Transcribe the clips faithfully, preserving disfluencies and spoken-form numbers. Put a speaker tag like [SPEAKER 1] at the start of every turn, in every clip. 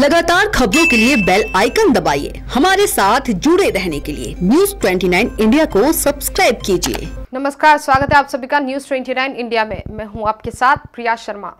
[SPEAKER 1] लगातार खबरों के लिए बेल आइकन दबाइए। हमारे साथ जुड़े रहने के लिए न्यूज़ उनतीस इंडिया को सब्सक्राइब कीजिए।
[SPEAKER 2] नमस्कार, स्वागत है आप सभी का न्यूज़ उनतीस इंडिया में। मैं हूं आपके साथ प्रिया शर्मा।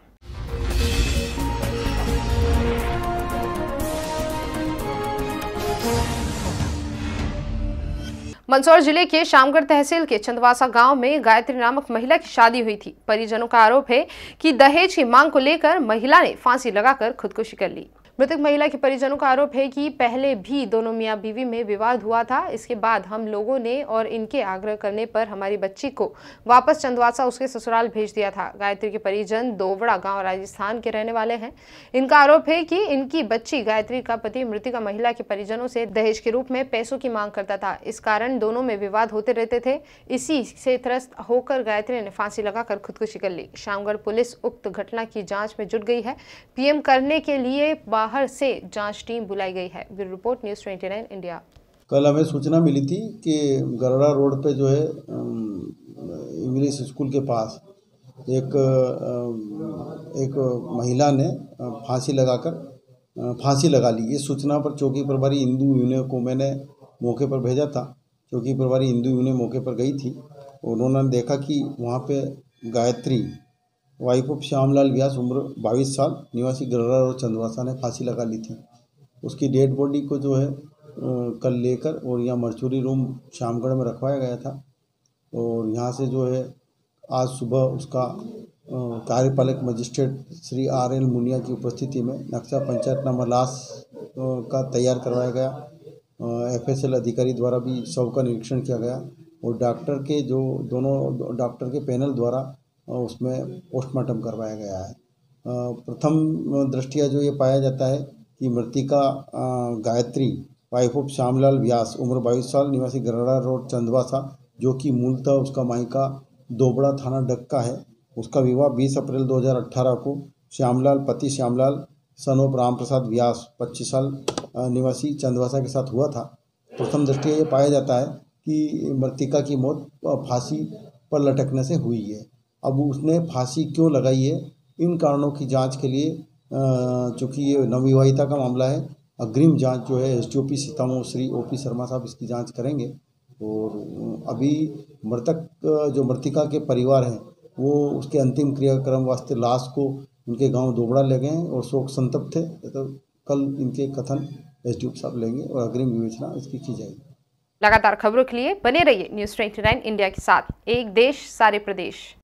[SPEAKER 2] मंदसौर जिले के शामगढ़ तहसील के चंदवासा गांव में गायत्री नामक महिला की शादी हुई थी। परिजनों का आरोप है कि दहेज की मांग को लेकर महिला ने फांसी लगाकर खुदकुशी कर ली। मृतक महिला के परिजनों का आरोप है कि पहले भी दोनों मियां बीवी में विवाद हुआ था। इसके बाद हम लोगों ने और इनके आग्रह करने पर हमारी बच्ची को वापस चंदवासा उसके ससुराल भेज दिया था। गायत्री के परिजन दोवड़ा गांव राजस्थान के रहने वाले हैं। इनका आरोप है कि इनकी बच्ची गायत्री का पति मृतका महिला के परिजनों से दहेज के रूप में पैसों की मांग करता था। इस कारण दोनों में विवाद होते रहते थे। इसी से त्रस्त होकर गायत्री ने फांसी लगाकर खुदकुशी कर ली। शामगढ़ पुलिस उक्त घटना की जाँच में जुट गई है। पीएम करने के लिए बाहर से जांच टीम बुलाई गई है। ब्यूरो रिपोर्ट न्यूज़ उनतीस इंडिया।
[SPEAKER 3] कल हमें सूचना मिली थी कि गरड़ा रोड पे जो है इंग्लिश स्कूल के पास एक एक महिला ने फांसी लगाकर फांसी लगा ली। ये सूचना पर चौकी प्रभारी हिंदू यूनियन को मैंने मौके पर भेजा था। चौकी प्रभारी हिंदू यूनियन मौके पर गई थी। उन्होंने देखा कि वहाँ पे गायत्री वाइफ ऑफ श्यामलाल व्यास उम्र बाईस साल निवासी गरड़ा और चंदवासा ने फांसी लगा ली थी। उसकी डेड बॉडी को जो है कल लेकर और यहाँ मर्चुरी रूम शामगढ़ में रखवाया गया था। और यहाँ से जो है आज सुबह उसका कार्यपालक magistrate Shri R L Muniya की उपस्थिति में नक्शा पंचायतनामा लाश का तैयार करवाया गया। एफ एस एल अधिकारी द्वारा भी शव का निरीक्षण किया गया और डॉक्टर के जो दोनों डॉक्टर के पैनल द्वारा उसमें पोस्टमार्टम करवाया गया है। प्रथम दृष्टिया जो ये पाया जाता है कि मृतिका गायत्री वाइफ ऑफ श्यामलाल व्यास उम्र बाईस साल निवासी गरड़ा रोड चंदवासा, जो कि मूलतः उसका मायका दोबड़ा थाना डक्का है। उसका विवाह बीस अप्रैल दो हज़ार अठारह को श्यामलाल पति श्यामलाल सन ऑफ राम प्रसाद व्यास पच्चीस साल निवासी चंदवासा के साथ हुआ था। प्रथम दृष्टिया ये पाया जाता है कि मृतिका की मौत फांसी पर लटकने से हुई है। अब उसने फांसी क्यों लगाई है, इन कारणों की जांच के लिए चूँकि ये नवविवाहिता का मामला है, अग्रिम जांच जो है S D O P Sitamau Shri O P Sharma साहब इसकी जांच करेंगे। और अभी मृतक जो मृतिका के परिवार हैं वो उसके अंतिम क्रियाक्रम वास्ते लाश को उनके गांव दोबड़ा ले गए हैं और शोक संतप्त थे। तो कल इनके कथन एस डी ओ पी साहब लेंगे और अग्रिम विवेचना इसकी की जाएगी।
[SPEAKER 2] लगातार खबरों के लिए बने रहिए न्यूज़ उनतीस इंडिया के साथ। एक देश सारे प्रदेश।